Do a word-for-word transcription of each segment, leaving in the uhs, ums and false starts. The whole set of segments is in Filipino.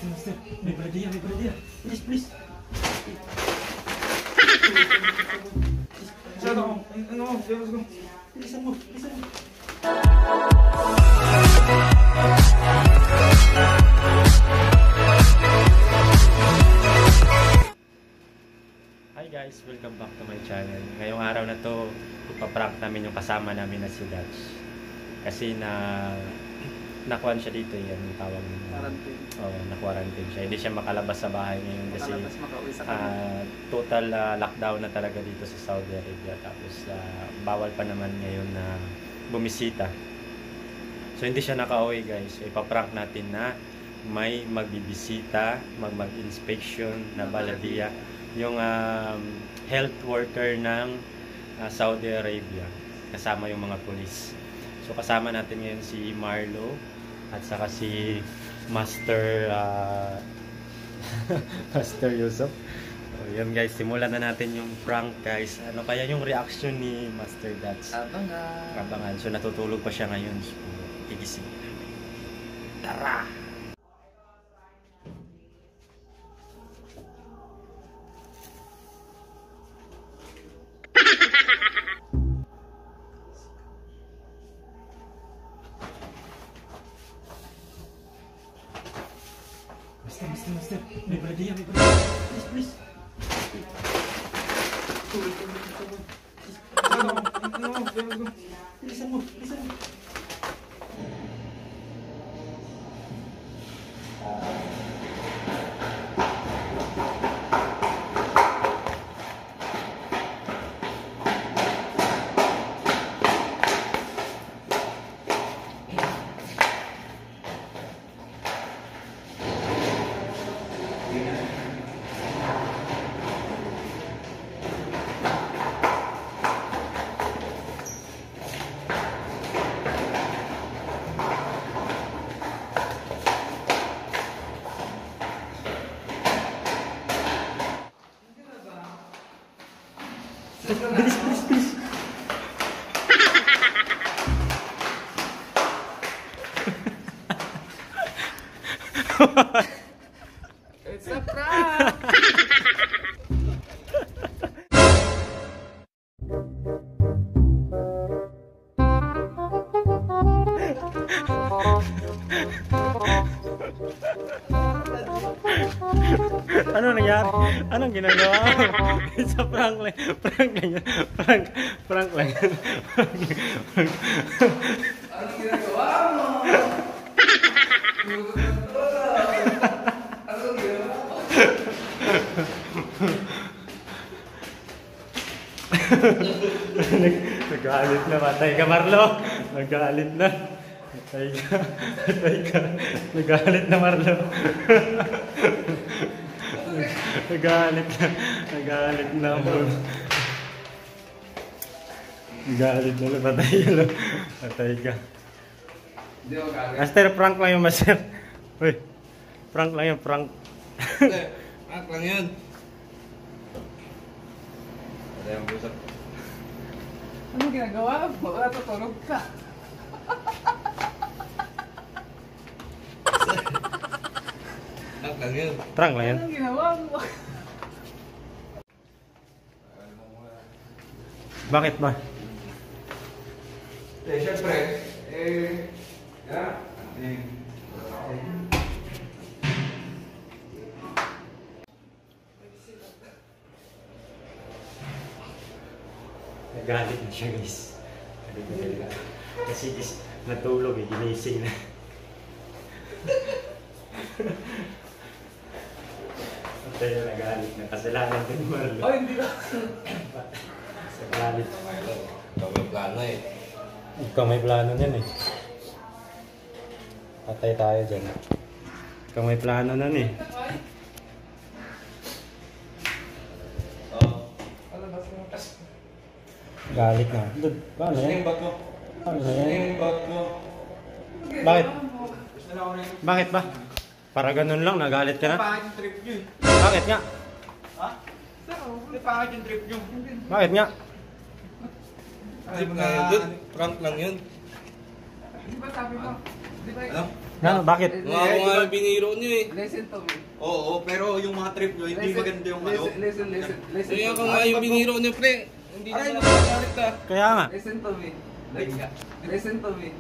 Master, master. May pala dia, may pala dia. Please, please. Masyado ako. Ano mo? Let's go. Bilisan mo, bilisan mo. Hi guys, welcome back to my channel. Ngayong araw na to, ipaprank namin yung kasama namin na si Dutch. Kasi na nakuan siya dito, yan yung tawag niya. Quarantine. Oo, na-quarantine siya. Hindi siya makalabas sa bahay ngayon kasi Makalabas, makauwi sa uh, total uh, lockdown na talaga dito sa Saudi Arabia. Tapos uh, bawal pa naman ngayon na bumisita. So hindi siya nakauwi guys. So, ipaprank natin na may magbibisita, mag-mag-inspection na baladiya. Yung um, health worker ng uh, Saudi Arabia. Kasama yung mga pulis. So kasama natin ngayon si Marlo at saka si Master uh, Master Yusuf. So, yun guys, simulan na natin yung prank guys. Ano kaya yung reaction ni Master Dutch? Abangan. Abangan. So natutulog pa siya ngayon. So gigising. Tara! Master, master, master. May pala dia, may pala dia. Please, please. Tulog, tulog, tulog. Ano mo? Ano mo? Let's go. Bilisan mo, bilisan mo. Bilis, bilis, bilis. It's a prank! Ano nangyari? Anong ginagawa mo? It's a prank lang. Prank lang yan. Prank. Prank lang yan. Prank. Anong ginagawa mo? Anong ginagawa mo? Nagalit na. Patay ka, Marlo. Nagalit na. Patay ka. Patay ka. Nagalit na, Marlo. Nagalit na. Nagalit na, bro. Nagalit na. Patay ka. Patay ka. Hindi ako galit. Master, prank lang yung master. Uy, prank lang yung prank. Prank lang yun. Wala yung busap. Ano ginagawa mo? Wala tutulog ka. Prank lang yun. Prank lang yan. Anong ginawa mo? Bakit ba? Eh, syempre, eh, ya, eh, Nagalit na siya guys. Kasi guys, natulog eh, ginising na. Patay na nagalit na. Kasalanan din Marlo. oh, hindi ba? Sa galit. Ikaw may plano eh. Ikaw may plano niyan eh. Patay tayo dyan. Ikaw may plano nan eh. Oh. Ano ba sa mga Galit na. Dud, paano Ano yan? yung bag mo? Paano Ano yan? yung bag mo? Bakit? Bakit ba? Para ganun lang, nagalit ka na? Pangit yung trip nyo eh. Bakit nga? Ha? Hindi pangit yung trip nyo. Bakit nga? Trip na yun, dude. Prank lang yun. Di ba sabi mo? Di ba, Ano? Ano, bakit? Mga ako nga yung biniro niyo eh. Listen to me. Oo, pero yung mga trip nyo, hindi maganda yung ano. Listen, listen, listen, listen. Kaya to ako me. nga yung biniro niyo, pre. Hindi Aray, naman nakagalit ka. Kaya nga. Listen to me. Like, listen to me.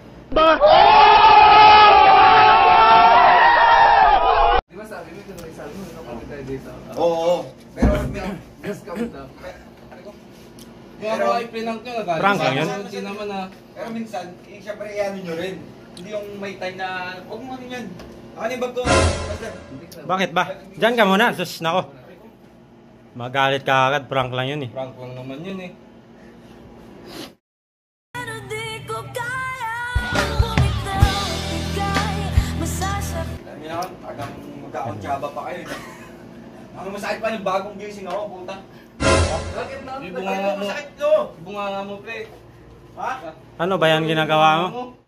Di ba sabi mo, kung isabi mo, nakapit tayo dito. Oo, pero Just come down. Kaya ako ay pinang nyo, nagalit. Prank lang yun? Hindi naman ah. pero minsan, eh, syempre iano nyo rin. Hindi yung may time na, huwag mo ano yan. Ano yung bag ko? Basta, Bakit ba? Diyan ka muna. Sus, nako. Magalit ka agad. Prank lang yun eh. Prank lang naman yun eh. Pero di ko kaya bumitaw, bigay, masasakit. alam niyo naman, agang magkakontsaba pa kayo. Ang masakit pa yung bagong gising ako, puta. Bakit na? Yung bunganga mo. Masakit to. Bunganga mo, pre. Ha? Ano ba yan ginagawa mo?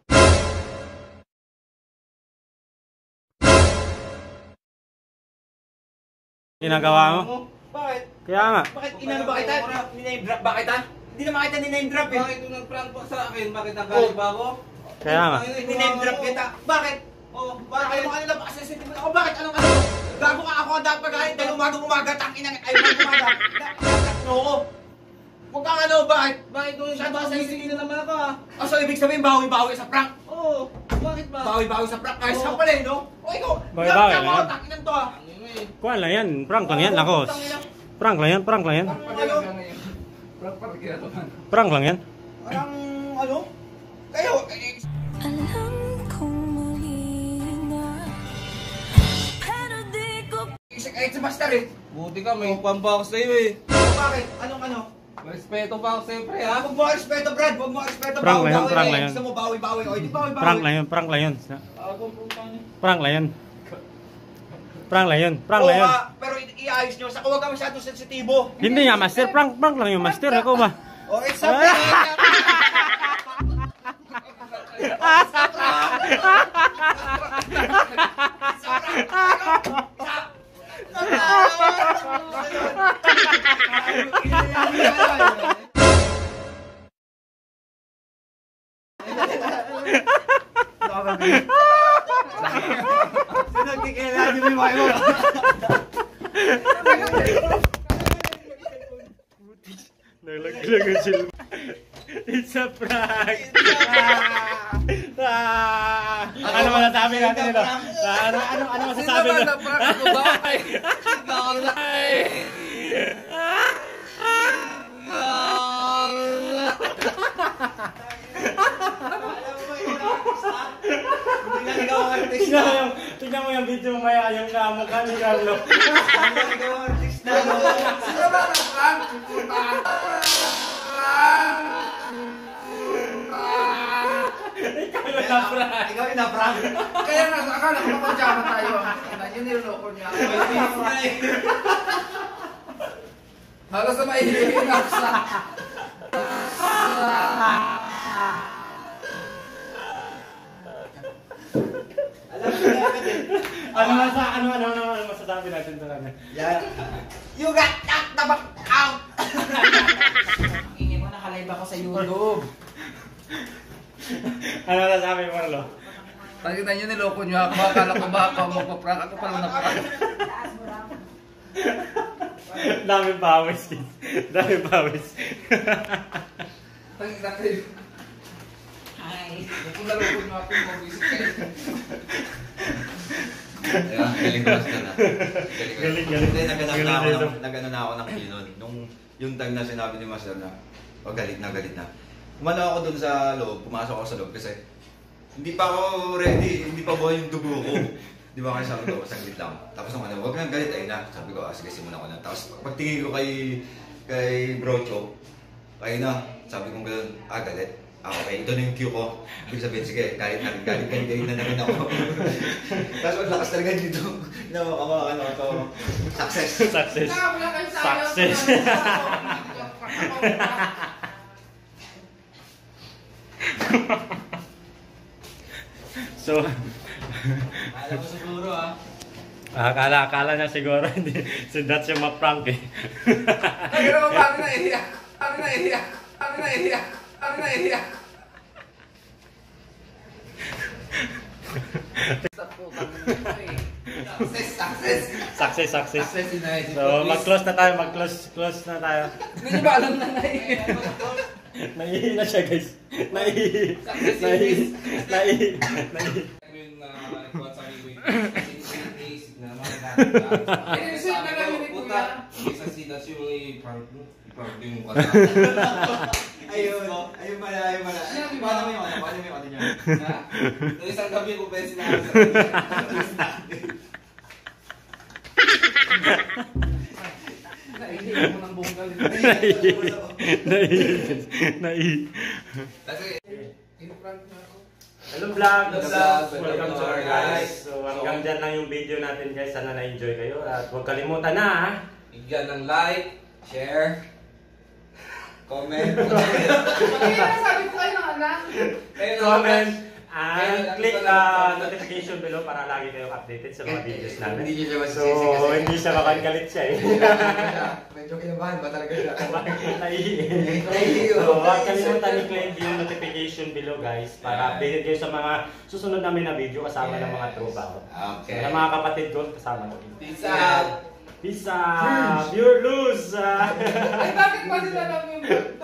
Ginagawa mo? Bakit? Kaya nga. Bakit inano ba kita? Niname drop ba kita? Hindi naman kita niname drop eh. Bakit yung nag-prank pa sa akin? Bakit nagalit ba ako? Kaya nga. Niname drop kita. Bakit? Oh, bakit kayo mga nila kasi sentiment ako? Bakit? Anong ano? Gago ka ako ang dapat pagkain dahil umagang umaga tangin ang ay umagang umaga. Dapat ako. Huwag kang ano, bakit? Bakit kung Siya siya ba sa hindi na naman ako ah? Oh, so ibig sabihin bawi-bawi sa prank? Oo. Bakit ba? Bawi-bawi sa prank. Kahit sa pala eh, no? O ikaw, Bawi-bawi lang na ako, yan. tanginan to ah. Ang ino eh. Kuha lang yan. Prank lang yan. Lakos. Prank lang yan. Prank lang yan. Pagaling ka ngayon. Prank pa rin ginagawa. Prank lang yan. Parang ano? Kayo, eh, Alam kong mali na, pero di ko kahit si Master eh. Buti ka, may kwan pa ako sa'yo eh. O, bakit? Anong ano? May respeto pa ako sa'yo, pre Ah, ha? huwag mo respeto, Brad. Huwag mo respeto. Prank lang yun, Bawi-bawi prank eh. lang yun. Gusto mo bawi-bawi. O, hindi bawi-bawi. Prank lang yun. Prank lang yun. Agong puta niyo. Prank lang yun. Prank lang yun. Prank lang Oo yun. nga, pero i- iayos nyo. Sa huwag ka masyadong sensitibo. Hindi nga, master. Prank, prank lang yung master. Ako ba? O, it's something. Nagkikilala mo yung mga mo. Nalaglag sila. It's a prank! Ah! Ano masasabi natin ito? Ah, Ano, ano, ano masasabi Sino ba nyo? na prank ako ba? Ay! Hindi na ikaw ang artista. Tignan mo yung, tignan mo yung video maya, yung kamukha ni Carlo. Hindi na ikaw ang artista. Sino ba na prank? Puta! Ikaw yung na-prank. Ikaw yung na-prank. Kaya nga, akala ko mapadyama tayo. Yun niloloko niya. Halos na maihigin ako sa... Alam mo na agad eh. Ano masa, ano, ano, ano, ano masasabi natin sa kanya? Yan. You got that tabak out! Ingin mo, nakalive ako sa YouTube. Ano masasabi mo, Carlo? Pagkita nyo, niloko nyo ako. Akala ko ba ako magpaprank? Ako pala na-prank. Dami pawis, kids. Dami pawis. Pagkita kayo. Hi. Kung naloko nyo ako, mag-visit kayo. Ayan, galing ko basta na. Galing, galing. Hindi, nag-ano Galing na ako, dito. ng- nag-ano na ako ng kilon. Nung yung time na sinabi ni Master na, oh, galit na, galit na. Umano ako dun sa loob, pumasok ako sa loob kasi hindi pa ako ready, hindi pa buhay yung dugo ko. Di ba kaya sabi ko, saglit lang. Tapos nung ano, huwag nang galit, ayun na. Sabi ko, ah, sige, simulan ko na. Tapos pagtingin ko kay, kay Brocho, ayun na. Sabi ko gano'n, ah, galit. Ah, okay, ito na yung cue ko. Ibig sabihin, sige, galit na, galit, galit, galit na naman ako. Tapos maglakas talaga dito. Nawa ka mga ano, ito, success. Success. Success. So, Alam mo siguro ah. akala, akala niya siguro hindi, si Dutch yung ma-prank eh. Ay, gano'n ba? Paano na iiyak? Paano na iiyak? Paano na iiyak? Paano na iiyak? putang ina eh. Success, success! Success, success. Success in life. So, mag-close na tayo, mag-close, close na tayo. Hindi niyo ba alam na nai? Naihi na siya, guys. Naihi. Success in Naihi. this. Naihi. Naihi. Yung nakakuha sa akin ko kasi basic na mga dati. Eh, sir, nagamitin ko puta, yan. isa sidas yung i-park mo. I-park yung mukha. Ayun, ayun pala, ayun pala. Paano mo yung ano? Paano mo yung ano niya? Ha? Noong isang gabi ko pa yung sinabi sa kanya. Naihihin mo ng buong galit. Naihi. Naihi. Kasi, in-prank na ako. Hello vlog! Hello vlog! Welcome to our guys. So hanggang dyan lang yung video natin guys. Sana na-enjoy kayo. At huwag kalimutan na ha. Bigyan ng like, share, comment. Kaya sabi ko kayo ng anak. Kayo na- Comment Kayo and lang click ito the lang. notification below para lagi kayong updated sa mga videos namin. Hindi niya siya So masisisi kasi. hindi siya makagalit siya eh. Medyo kinabahan ba talaga siya? Naihi. Naihi, So oh. huwag kalimutan i-click yung notification below guys para updated kayo sa mga susunod namin na video kasama ng mga tropa ko. Okay. Sa mga kapatid ko kasama ko. Peace out! Peace out! Pure lose! Ay, bakit ba sila lang yung